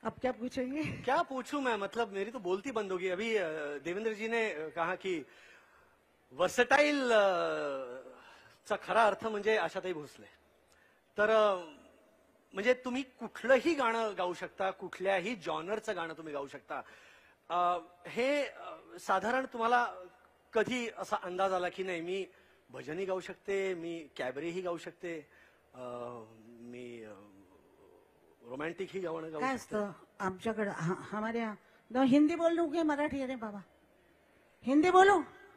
अब क्या पूछेंगे? क्या पूछूं मैं, मतलब मेरी तो बोलती बंद होगी। अभी देवेंद्र जी ने कहा की वर्सटाईल चा खरा अर्थ म्हणजे आशाताई भोसले. तर म्हणजे तुम्ही कुठलंही गाणं गाऊ शकता, कुठल्याही जॉनरचं गाणं तुम्ही गाऊ शकता. हे साधारण तुम्हाला कधी असा अंदाज आला की नाही मी भजनही गाऊ शकते, मी कॅबरेही गाऊ शकते, मी रोमॅन्टिक ही गाणं गाऊ काय शकते? असतं आमच्याकडे हमारे यहाँ हिंदी बोल लूं की मराठी है रे बाबा? हिंदी बोलू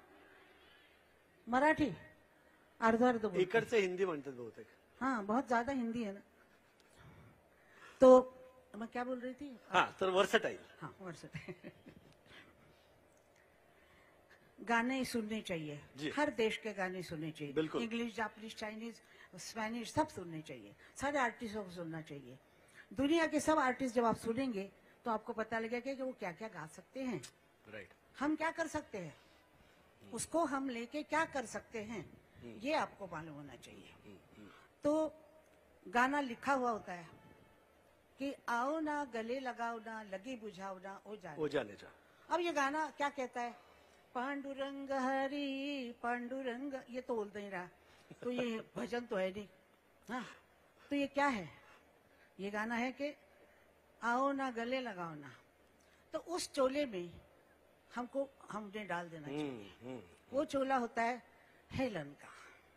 मराठी अर्धा अर्ध बोलते. इकडचे हिंदी म्हणतात बहुतेक. हाँ बहुत ज्यादा हिंदी है ना. तो मैं क्या बोल रही थी? हाँ तर वर्सटाईल. हाँ वर्सटाईल. गाने सुनने चाहिए, हर देश के गाने सुनने चाहिए. बिल्कुल. इंग्लिश, जापानीज, चाइनीज, स्पेनिश सब सुनने चाहिए. सारे आर्टिस्टों को सुनना चाहिए. दुनिया के सब आर्टिस्ट जब आप सुनेंगे तो आपको पता लगेगा कि वो क्या क्या गा सकते हैं. राइट. हम क्या कर सकते हैं, उसको हम लेके क्या कर सकते हैं, ये आपको मालूम होना चाहिए. तो गाना लिखा हुआ होता है कि आओ ना गले लगाओ ना लगी बुझाओ ना ओ जाने जा. अब ये गाना क्या कहता है? पांडुरंग हरी पांडुरंग, ये तो बोल नहीं रहा, तो ये भजन तो है नहीं. हाँ तो ये क्या है? ये गाना है कि आओ ना गले लगाओ ना. तो उस चोले में हमने डाल देना चाहिए. वो चोला होता है हेलन का,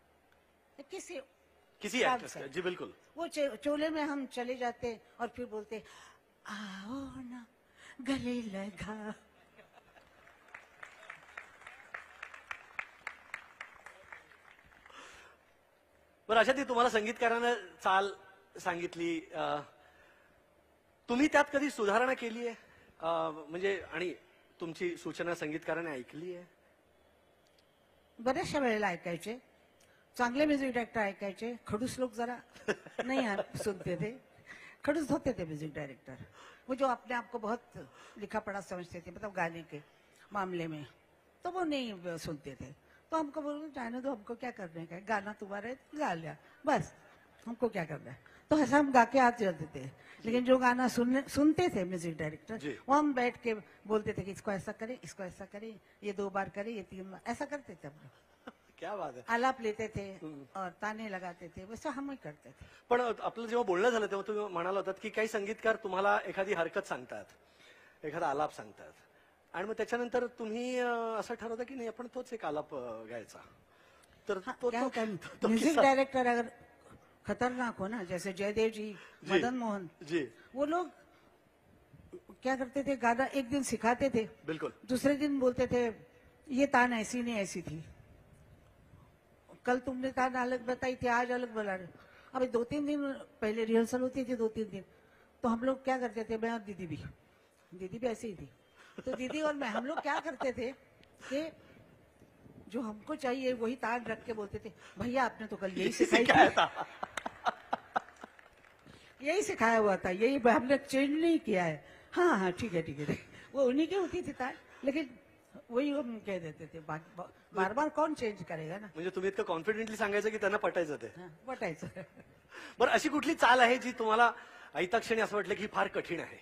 किसी एक्ट्रेस का. जी बिल्कुल. वो चोले में हम चले जाते और फिर बोलते आओ ना गले लगा. बरं अशा ती तुम्हाला संगीतकारानं चाल सांगितली, तुम्ही त्यात कधी सुधारणा केली आहे? म्हणजे आणि तुमची सूचना संगीतकाराने ऐकली आहे? बऱ्याचशा वेळेला ऐकायचे. चांगले म्युझिक डायरेक्टर ऐकायचे, खडूस लोग जरा नहीं सुनते थे. खड़ूस होते थे म्यूजिक डायरेक्टर, वो जो अपने आप को बहुत लिखा पढ़ा समझते थे, मतलब गाने के मामले में, तो वो नहीं सुनते थे. तो हमको बोलो जाने दो, हमको क्या करने का है, गाना तुम्हारा है गा लिया बस, हमको क्या करना है. तो ऐसा हम गा के आते जाते थे. लेकिन जो गाना सुनते थे म्यूजिक डायरेक्टर, वो हम बैठ के बोलते थे कि इसको ऐसा करें, इसको ऐसा करें, ये 2 बार करें, ये 3 बार, ऐसा करते थे हम लोग. क्या बात है. आलाप लेते थे और ताने लगाते थे, वैसा हम ही करते थे. पण आपलं जेव्हा बोलणं झालं तेव्हा तुम्ही म्हणाला होतात की काही संगीतकार तुम्हाला एखादी हरकत सांगतात, एखादा आलाप सांगतात, आणि मग त्याच्यानंतर तुम्ही असं ठरवता की नाही आपण तोच एक आलाप गायचा. तर म्यूजिक डायरेक्टर अगर खतरनाक हो ना, जैसे जयदेव जी, मदन मोहन जी, वो लोग क्या करते थे, गाना एक दिन सिखाते थे, बिल्कुल, दूसरे दिन बोलते थे ये तान ऐसी नहीं ऐसी थी, कल तुमने तान अलग बताई थी, आज अलग बना रहे. अभी 2-3 दिन पहले रिहर्सल होती थी, 2-3 दिन, तो हम लोग क्या करते थे, मैं और दीदी भी ऐसी ही थी. तो दीदी और मैं, हम लोग क्या करते थे कि जो हमको चाहिए वही तान रख के बोलते थे, भैया आपने तो कल यही सिखाया था, यही सिखाया हुआ था, यही हमने चेंज नहीं किया है. हाँ हाँ ठीक है. वो उन्हीं की होती थी तान, लेकिन वही हम कह देते थे, बार बार कौन चेंज करेगा ना. म्हणजे तुम्ही इतकं कॉन्फिडेंटली सांगायचं की त्यांना पटायचं ते. पटायचं. बरं अशी कुठली चाल आहे जी तुम्हाला ऐताक्षणी असं वाटलं की फार कठीण आहे?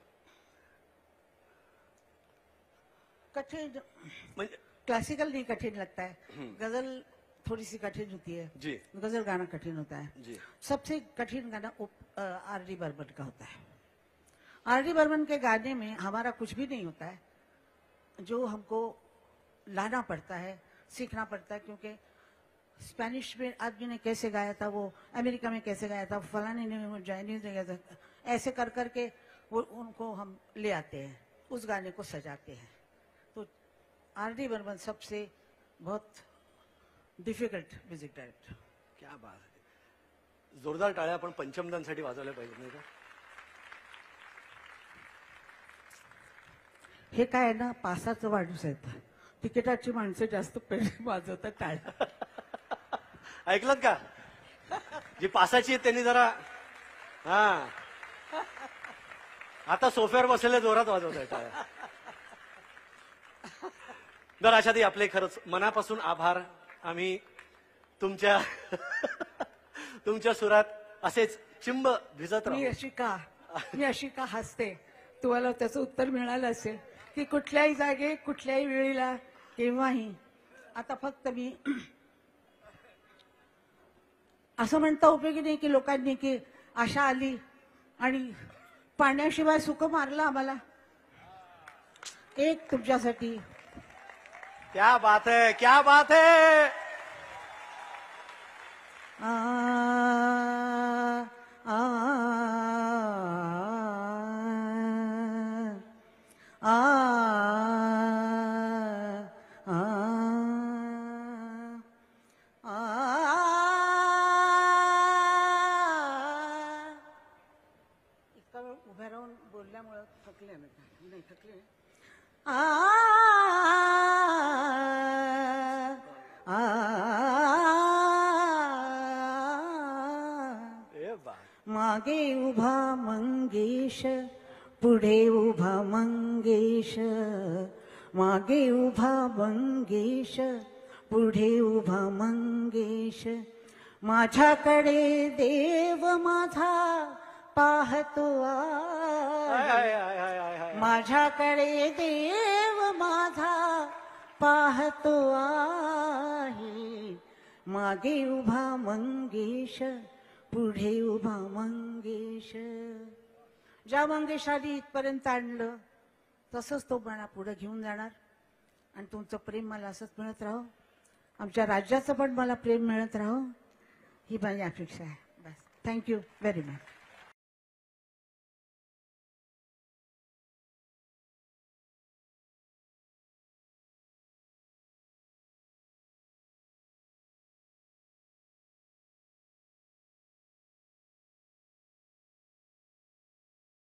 कठिन म्हणजे क्लासिकल नहीं कठिन लगता है, गजल थोड़ी सी कठिन होती है जी, गजल गाना कठिन होता है जी. सबसे कठिन गाना आर.डी. बर्मन का होता है. आर.डी. बर्मन के गाने में हमारा कुछ भी नहीं होता है, जो हमको लाना पड़ता है, सीखना पड़ता है, क्योंकि स्पेनिश में आदमी ने कैसे गाया था, वो अमेरिका में कैसे गाया था, फलाने ने चाइनीज ने गाया था, ऐसे कर करके वो उनको हम ले आते हैं, उस गाने को सजाते हैं. तो आर.डी. बर्मन सबसे बहुत डिफिकल्ट म्युझिक डायरेक्टर. क्या बात आहे. जोरदार टाळ्या आपण पंचमदांसाठी वाजवल्या पाहिजे नाही का? हे काय ना, पासाचं माणूस आहेत, तिकिटाची माणसं जास्त वाजवतात टाळ्या. ऐकलं का? जी पासाची आहेत त्यांनी जरा आता सोफ्यावर बसलेल्या जोरात वाजवत आहेत टाळ्या. तर अशातही आपले खरंच मनापासून आभार. आम्ही तुमच्या सुरात असेच चिंब भिजत राहू. अशी का मी अशी का हसते, तुम्हाला त्याचं उत्तर मिळालं असेल की कुठल्याही जागे कुठल्याही वेळेला केव्हाही. आता फक्त मी असं म्हणता उपयोगी नाही की लोकांनी की आशा आली आणि पाण्याशिवाय सुख मारलं आम्हाला. एक तुमच्यासाठी क्या बात है, क्या बात है. आ, आ, आ, आ, इतका वेळ उभ्या राहून बोलल्यामुळं थकले नाही थकले. आ, मागे उभा मंगेश, पुढे उभा मंगेश. मागे उभा मंगेश, पुढे उभा मंगेश. माझ्याकडे देव माझा पाहतो आहे. माझ्याकडे देव माझा पाहतो आहे. मागे उभा मंगेश, पुढे उभा मंगेश. ज्या मंगेशाने इथपर्यंत आणलं तसंच तो म्हणा पुढे घेऊन जाणार. आणि तुमचं प्रेम मला असंच मिळत राहो, आमच्या राज्याचं पण मला प्रेम मिळत राहो, ही माझी अपेक्षा आहे. बस. Thank you very much.